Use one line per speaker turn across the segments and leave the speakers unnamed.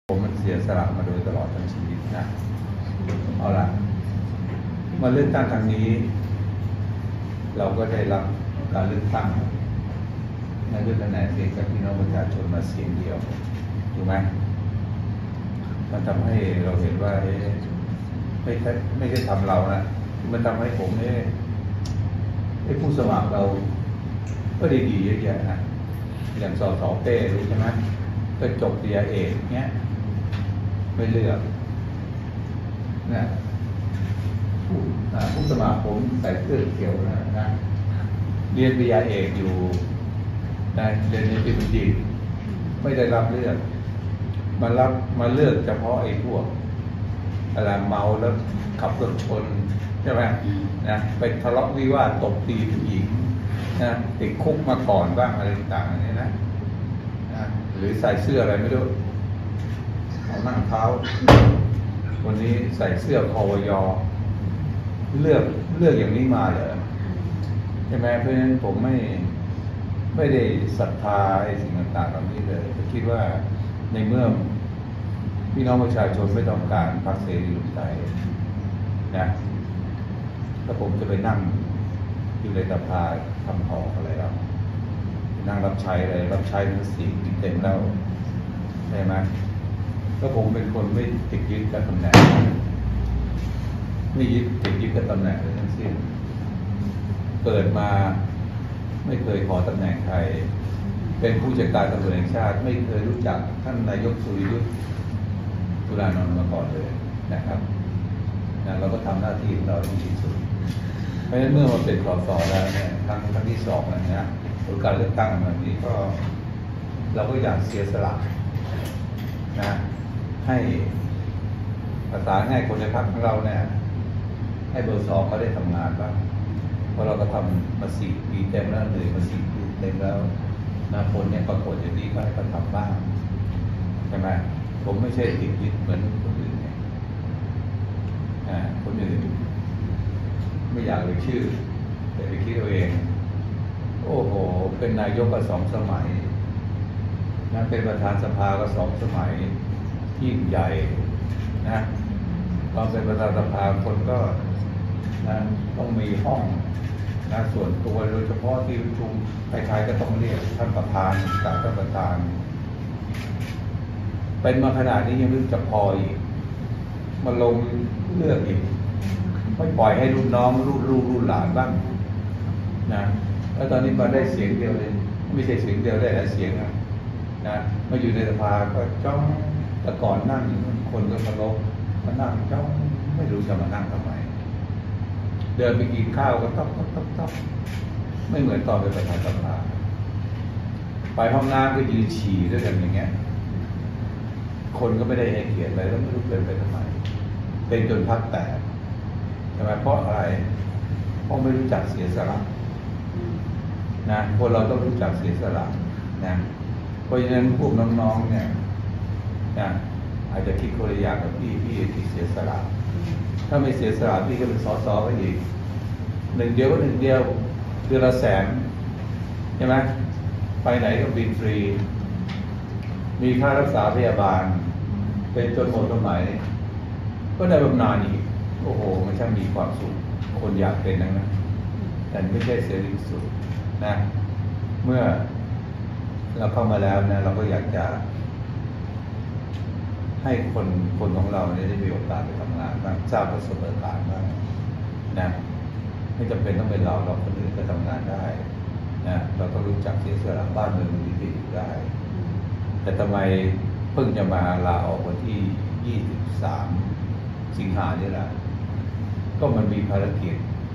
ผมมันเสียสละมาโดยตลอดทั้งชีวิตนะเอาละมาเลือกตั้งครั้งนี้เราก็ได้รับการเลือกตั้งในด้วยคะแนนเสียงจากพี่น้องประชาชนมาเสียงเดียวถูกไหมมันทำให้เราเห็นว่าไม่ใช่ทำเรานะมันทำให้ผมผู้สมัครเราก็ดีๆเยอะแยะนะอย่างสสเป้รู้ใช่ไหมก็จบปริญญาเอกเนี้ยไม่เลือกนะผู้สมัครผมใส่เสื้อเขียวนะเรียนปริญญาเอกอยู่นะเรียนในปีบัณฑิตไม่ได้รับเลือกมาเลือกเฉพาะไอ้พวกอะไรเมาแล้วขับรถชนใช่ไหมนะไปทะเลาะวิวาทตบตีผู้หญิงนะติดคุกมาก่อนบ้างอะไรต่างๆนี่นะหรือใส่เสื้ออะไรไม่รู้เอานั่งเท้าวันนี้ใส่เสื้อคอวยอเลือกอย่างนี้มาเหรอใช่ไหมเพราะฉะนั้นผมไม่ได้ศรัทธาไอ้สิ่งต่างๆเหล่านี้เลยคิดว่าในเมื่อพี่น้องประชาชนไม่ต้องการพรรคเสรีรวมไทยนะแล้วผมจะไปนั่งอยู่ในสภาทำหอกอะไรแล้วนั่งรับใช้อะไรรับใช้ทั้งสี่เต็มแล้วใช่ไหมก็ผมเป็นคนไม่ติดยึดกับตำแหน่งไม่ติดยึดกับตำแหน่งเลยทั้งสิ้นเกิดมาไม่เคยขอตำแหน่งใครเป็นผู้จัดการตำรวจแห่งชาติไม่เคยรู้จักท่านนายกสุริยุทธ์จุลานนท์มาก่อนเลยนะครับเราก็ทำหน้าที่ของเราที่ดีสุดเพราะฉะนั้นเมื่อมาเป็นส.ส.แล้วเนี่ยครั้งที่สองแล้วนะผลการเลือกตั้งแบบนี้ก็เราก็อยากเสียสละนะให้ภาษาง่ายคนในพรรคของเราเนี่ยให้เบอร์สองเขาได้ทำงานบ้างเพราะเราก็ทำมา4 ปีเต็มแล้วเหนื่อยมา4 ปีเต็มแล้วนะคนเนี่ยปรากฏอย่างนี้ก็ให้เขาทำบ้างใช่ไหมผมไม่ใช่ติดยึดเหมือนคนอื่นเนี่ยคนอื่นไม่อยากเลยชื่อแต่ไปคิดเอาเองโอ้โหเป็นนายกก็2 สมัยนะเป็นประธานสภาก็2 สมัยยิ่งใหญ่นะตอนเป็นประธานสภาคนก็นะต้องมีห้องนะส่วนตัวโดยเฉพาะที่ประชุมใครๆก็ต้องเรียกท่านประธานกับท่านประธานเป็นมาขนาดนี้ยังไม่รู้จะพออีกมาลงเลือกอีกไม่ปล่อยให้รุ่นน้องรุ่นหลานบ้างนะแล้วตอนนี้มาได้เสียงเดียวเลยไม่ใช่เสียงเดียวได้หลายเสียงนะมาอยู่ในสภาก็จ้องแต่ก่อนนั่งคนก็เคารพมานั่งจ้องไม่รู้จะมานั่งทำไมเดินไปกินข้าวก็ต๊อกไม่เหมือนตอนเป็นประธานสภาไปห้องน้ำก็ยืนฉี่ด้วยกันอย่างเงี้ยคนก็ไม่ได้ให้เกียรติอะไรแล้วไม่รู้เป็นไปทำไมเป็นจนพรรคแตกใช่ไหมเพราะอะไรเพราะไม่รู้จักเสียสละนะคนเราต้องรู้จักเสียสละนะเพราะฉะนั้นพวกน้องๆเนี่ยนะอาจจะคิดคนละอย่างกับพี่คิดเสียสละถ้าไม่เสียสละพี่ก็เป็นส.ส.ไปอีก1 เดียวก็1 เดียวเดือนละ100,000ใช่ไหมไปไหนก็บินฟรีมีค่ารักษาพยาบาลเป็นจนหมดสมัยก็ได้บำนาญอีกโอ้โหมันช่างมีความสุขคนอยากเป็นนะแต่ไม่ใช่เสรีสุดนะเมื่อเราเข้ามาแล้วนะเราก็อยากจะให้คนของเราได้มีโอกาสไปทำงานบ้างทราบประสบการณ์บ้างนะไม่จำเป็นต้องเป็นเราคนอื่นก็ทำงานได้นะเราก็รู้จักเสียสละบ้านเมืองดีๆอยู่ได้แต่ทำไมเพิ่งจะมาลาออกวันที่23 สิงหานี่แหละก็มันมีภารกิจ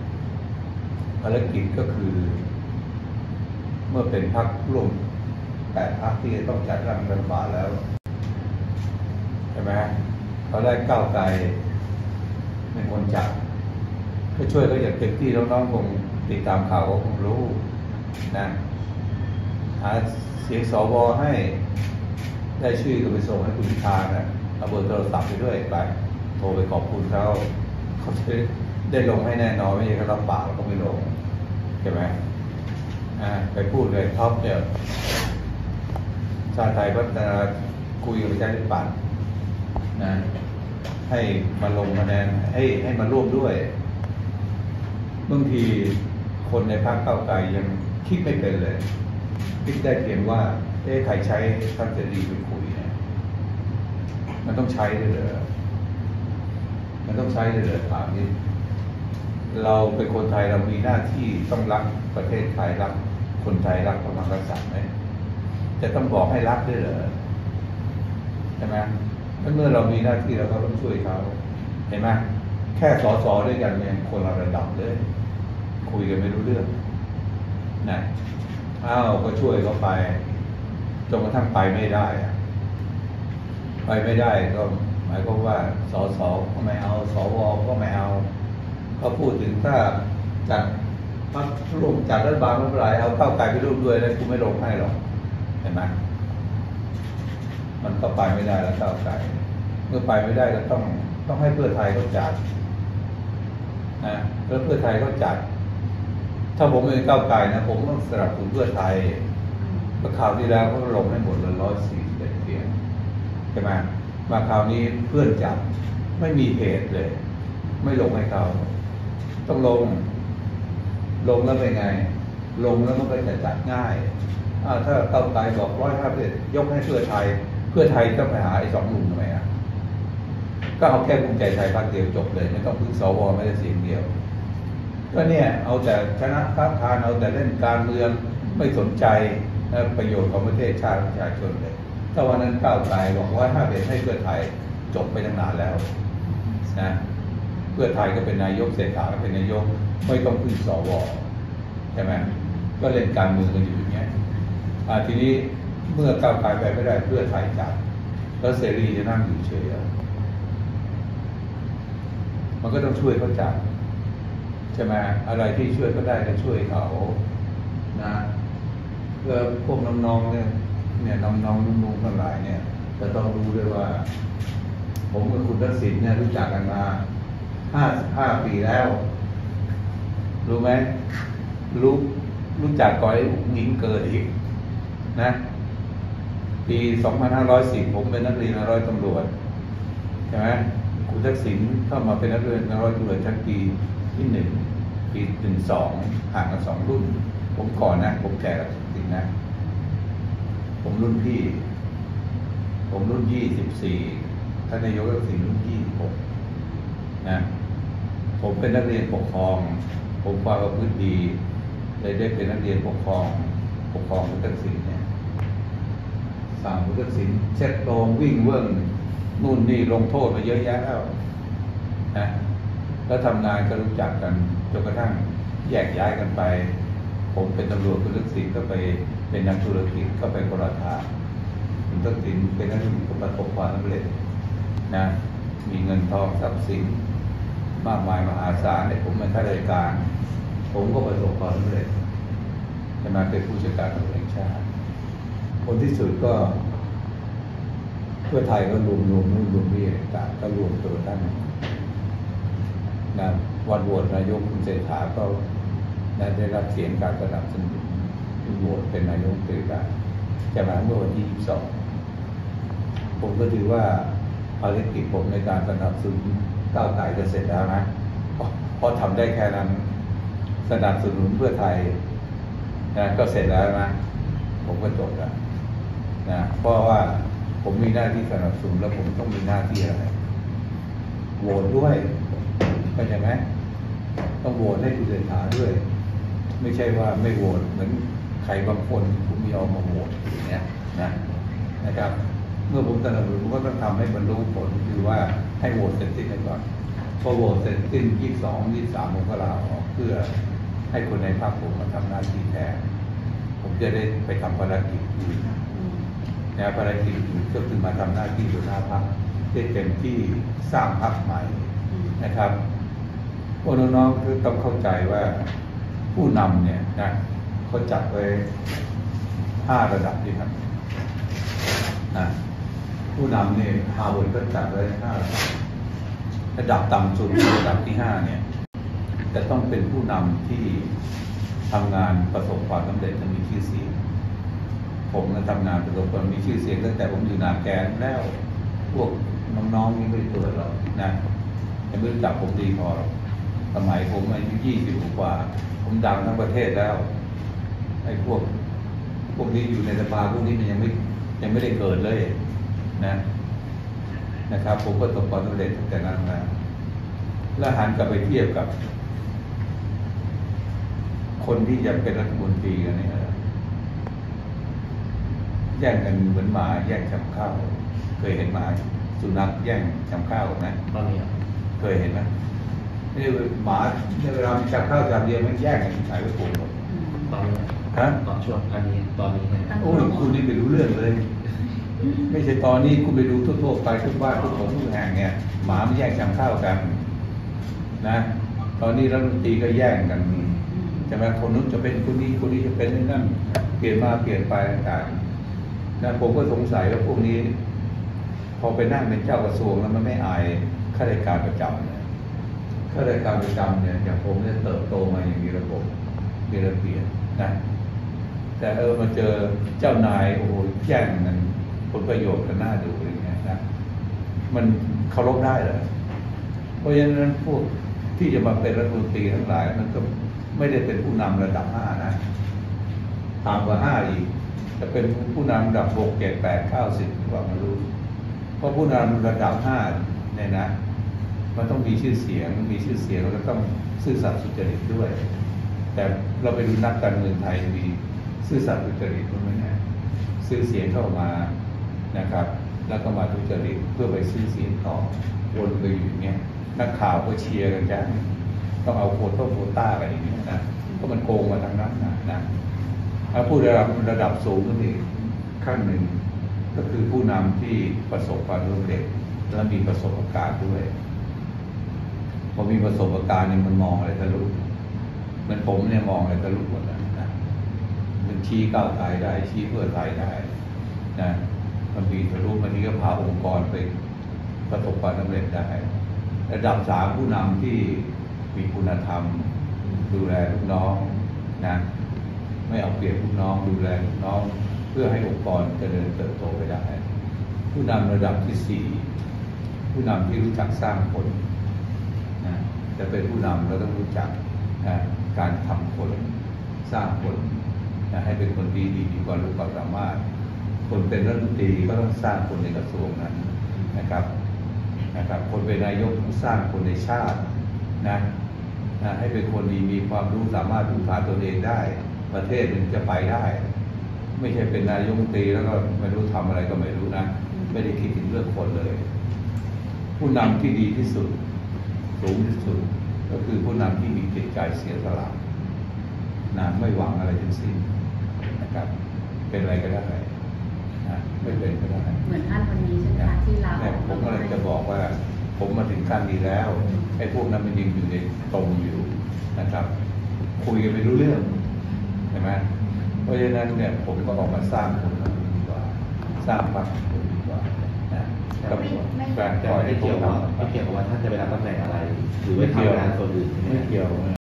ก็คือเมื่อเป็นพรรคร่วม8 พรรคที่ต้องจัดตั้งรัฐบาลแล้วใช่ไหมเขาได้ก้าวไกลเป็นคนจัดก็ช่วยเขาอย่างเต็มที่น้องๆคงติดตามข่าวก็คงรู้นะหาเสียงสวให้ได้ชื่อก็ไปส่งให้คุณพิธานะเอาเบอร์โทรศัพท์ไปด้วยไปโทรไปขอบคุณเขาจะได้ลงให้แน่นอนไม่ใช่เขารับปากแล้วก็ไม่ลงใช่ไหมไปพูดเลยท็อปเนี่ยชาติไทยพัฒนาคุยกับประชาธิปัตย์นะให้มาลงคะแนนให้มาร่วมด้วยบางทีคนในพรรคก้าวไกลยังคิดไม่เป็นเลยคิดได้เพียงว่าใครใช้ท่านเสรีไปคุยเนี่ยมันต้องใช้เลยเหรอมันต้องใช้เลยเหรอถามนี่เราเป็นคนไทยเรามีหน้าที่ต้องรักประเทศไทยรักคนไทยรักพระมหากษัตริย์ไหมจะต้องบอกให้รักด้วยเหรอใช่ไหมเมื่อเรามีหน้าที่เราก็ต้องช่วยเขาเห็นไหมแค่สสด้วยกันเนี่ยคนละระดับเลยคุยกันไม่รู้เรื่องนะก็ช่วยเขาไปจนกระทั่งไปไม่ได้ไปไม่ได้ก็หมายความว่าสสก็ไม่เอาสวก็ไม่เอาเขาพูดถึงถ้าจัดพรรคร่วมจัดรัฐบาลเมื่อไหร่เอาก้าวไกลไปร่วมด้วยแล้วกูไม่ลงให้หรอกเห็นไหมมันก็ไปไม่ได้แล้วก้าวไกลเมื่อไปไม่ได้ก็ต้องให้เพื่อไทยเขาจัดนะแล้วเพื่อไทยเขาจัดถ้าผมเป็นก้าวไกลนะผมต้องสนับสนุนเพื่อไทยก็ข่าวที่แล้วเขาลงให้หมดเลย141เสียงใช่ไหมมาคราวนี้เพื่อนจับไม่มีเหตุเลยไม่ลงให้เขาต้องลงแล้วเป็นไงลงแล้วมันก็จะจัดง่ายถ้าก้าวไกลบอก151ยกให้เพื่อไทยต้องไปหาไอ้2 ลุงทำไมก็เอาแค่ภูมิใจไทยพรรคเดียวจบเลยไม่ต้องพึ่งสวไม่ได้เสียงเดียวก็เนี่ยเอาแต่ชนะท้าทานเอาแต่เล่นการเมืองไม่สนใจประโยชน์ของประเทศชาติประชาชนเลยถ้าวันนั้นก้าวไกลบอกว่าถ้าเป็นให้เพื่อไทยจบไปตั้งนานแล้วนะเพื่อไทยก็เป็นนายกเศรษฐาก็เป็นนายกไม่ต้องพึ่งสวใช่ไหมก็เล่นการเมืองกันอยู่อย่างเงี้ยทีนี้เมื่อก้าวไกลไปไม่ได้เพื่อไทยจัดแล้วเสรีจะนั่งอยู่เฉยมันก็ต้องช่วยเขาจัดใช่ไหมอะไรที่ช่วยก็ได้ก็ช่วยเขานะเพื่อพวกน้องๆเนี่ยน้องๆนุ่งๆทั้งหลายเนี่ยจะต้องรู้ด้วยว่าผมกับคุณทักษิณเนี่ยรู้จักกันมา55 ปีแล้วรู้ไหมรู้จักก่อนไอ้หญิงเกิดอีกนะปี2510ผมเป็นนักเรียนร้อยตำรวจใช่ไหมคุณทักษิณเข้ามาเป็นนักเรียนร้อยตำรวจชั้นปีที่1ปี12ห่างกัน2 รุ่นผมก่อนนะผมแก่กับทักษิณนะผมรุ่นพี่ผมรุ่น24ท่านนายกทักษิณรุ่น26นะผมเป็นนักเรียนปกครองผมความประพฤติดีเลยได้เป็นนักเรียนปกครองคุณทักษิณเนี่ยสั่งคุณทักษิณเช็ดโรงวิ่งเวิ้งนู่นนี่ลงโทษมาเยอะแยะแล้วนะแล้วทำงานก็รู้จักกันจนกระทั่งแยกย้ายกันไปผมเป็นตำรวจคุณทักษิณก็ไปเป็นนักธุรกิจก็ไปคนละทางคุณทักษิณเป็นนักธุรกิจก็ประสบความสำเร็จนะมีเงินทองทรัพย์สินมากมายมหาศาลเนี่ยผมเป็นข้าราชการผมก็ประสบความสำเร็จจะมาเป็นผู้จัดการตำรวจแห่งชาติคนที่สุดก็เพื่อไทยก็รวมนู่นรวมนี่ต่างก็รวมตัวท่านนะวันโหวตนายกคุณเศรษฐาก็ได้รับเสียงการสนับสนุนโหวตเป็นนายกเศรษฐาจะมาเมื่อวันที่22ผมก็ถือว่าภารกิจผมในการสนับสนุนก้าวไกลจะเสร็จแล้วนะเพราะทำได้แค่นั้นสนับสนุนเพื่อไทยนะก็เสร็จแล้วนะผมก็จบแล้วนะเพราะว่าผมมีหน้าที่สนับสนุนแล้วผมต้องมีหน้าที่อะไรโหวตด้วยเข้าใจไหมต้องโหวตให้คุณเศรษฐาด้วยไม่ใช่ว่าไม่โหวตเหมือนใครบางคนผมมีออกมาโหวตอย่างเงี้ยนะครับเมื่อผมสนับสนุนผมก็ต้องทำให้บรรลุผลคือว่าให้โหวตเสร็จสิ้นก่อนพอโหวตเสร็จสิ้น22-23ผมก็ลาออกเพื่อให้คนในพรรคผมมาทำหน้าที่แทนผมจะได้ไปทำภารกิจอื่นภารกิจอื่นก็คือมาทำหน้าที่หัวหน้าพรรคได้เต็มที่สร้างพรรคใหม่นะครับพวกน้องๆคือต้องเข้าใจว่าผู้นำเนี่ยนะเขาจัดไว้5 ระดับด้วยกันนะผู้นำเนี่ยฮาร์วาร์ดก็จัดไว้5 ระดับต่ำสุดระดับที่5เนี่ยจะต้องเป็นผู้นำที่ทำงานประสบความสำเร็จและมีชื่อเสียงผมทำงานประสบความมีชื่อเสียงตั้งแต่ผมอยู่นาแกนแล้วพวกน้องๆนี่ไม่ได้ตรวจหรอกนะยังไม่รู้จักผมดีพอหรอกสมัยผมอายุ20 กว่าผมดังทั้งประเทศแล้วไอ้พวกนี้อยู่ในสภาพวกนี้มันยังไม่ได้เกิดเลยนะครับผมประสบความสำเร็จตั้งแต่นั้นมาแล้วหันกลับไปเทียบกับ คนที่จะเป็นรัฐมนตรีกันนี่แย่งกันเหมือนหมาแย่งชำข้าวเคยเห็นหมาสุนัขแย่งชำข้าวไหม
ตอนนี้
เคยเห็นไหมนี่หมาในเวลาชำข้าวจานเดียวมันแย่งกันใส่ไว้ปลูก
ตอนนี้ตอนช่วงตอนนี้
โอ้ยคุณนี่ไม่รู้เรื่องเลย ไม่ใช่ตอนนี้คุณไปดูทั่วๆไปทุกบ้านทุกคนทุกแห่งเนี่ยหมามันแย่งชำข้าวกันนะตอนนี้รัฐมนตรีก็แย่งกันใช่ไหมคนนู้นจะเป็นคนนี้จะเป็นนั่นเปลี่ยนมาเปลี่ยนไปต่างๆนะผมก็สงสัยว่าพวกนี้ พอไปนั่งเป็นเจ้ากระทรวงแล้วมันไม่อายข้าราชการประจำเนี่ยข้าราชการประจำเนี่ยอย่างผมเนี่ยเติบโตมาอย่างมีระบบมีระเบียบนะแต่มาเจอเจ้านายโอ้โหแย่งกันผลประโยชน์กันหน้าดูอย่างเงี้ยนะมันเคารพได้เหรอเพราะฉะนั้นพวกที่จะมาเป็นรัฐมนตรีทั้งหลายมันก็ไม่ได้เป็นผู้นำระดับ5นะต่ำกว่า5อีกจะเป็นผู้นำระดับ6 7 8 9 10กว่าไม่รู้เพราะผู้นำระดับ5เนี่ยนะมันต้องมีชื่อเสียงแล้วก็ต้องซื่อสัตย์สุจริตด้วยแต่เราไปดูนักการเมืองไทยมีซื่อสัตย์สุจริตมั้ยนะซื้อเสียงเข้ามานะครับแล้วก็มาทุจริตเพื่อไปซื้อเสียงต่อวนไปอยู่เงี้ยนักข่าวก็เชียร์กันจ้ะต้องเอาโควต้ากันอย่างนี้นะก็มันโกงมาทางนั้นนะถ้าผู้ระดับสูงก็มีขั้นหนึ่งก็คือผู้นำที่ประสบความสำเร็จและมีประสบการณ์ด้วยพอมีประสบการณ์เนี่ยมันมองอะไรทะลุมันผมเนี่ยมองอะไรทะลุหมดแล้วนะมันชี้ก้าวไกลได้ชี้เพื่อไทยได้นะมันมีทะลุมันนี้ก็พาองค์กรไปประสบความสำเร็จได้ระดับ3ผู้นำที่มีคุณธรรมดูแลลูกน้องนะไม่เอาเปรียบลูกน้องดูแลลูกน้องเพื่อให้องค์กรเจริญเติบโตไปได้ผู้นำระดับที่4ผู้นำที่รู้จักสร้างคนนะจะเป็นผู้นำเราต้องรู้จักนะการทำคนสร้างคนนะให้เป็นคนดีมีความรู้ความสามารถคนเป็นรัฐมนตรีก็ต้องสร้างคนในกระทรวงนั้นนะครับคนเป็นนายกต้องสร้างคนในชาตินะให้เป็นคนดีมีความรู้สามารถพึ่งพาตัวเองได้ประเทศมันจะไปได้ไม่ใช่เป็นนายกรัฐมนตรีแล้วก็ไม่รู้ทำอะไรก็ไม่รู้นะไม่ได้คิดถึงเรื่องคนเลยผู้นำที่ดีที่สุดสูงที่สุดก็คือผู้นำที่มีจิตใจเสียสละนะไม่หวังอะไรทั้งสิ้นนะครับเป็นอะไรก็ได้นะไม่เป็นก็ได้
เหมือนท่านวันนี้ใช่ไหมคะที่เรา
ผมก็เลยจะบอกว่าผมมาถึงขั้นนี้แล้วไอ้พวกนั้นมันยังอยู่ในตรงอยู่นะครับคุยกันไม่รู้เรื่องใช่ไหมเพราะฉะนั้นเนี่ยผมก็ออกมาสร้างคนดีกว่าสร้างพรรคคนดีกว่านะกับการปล่อยให้
ไม่เกี่ยวกับว่าท่านจะไปรับตำแหน่งอะไรหรือไปทำงานส่วนอื่น
ไม่เกี่ยว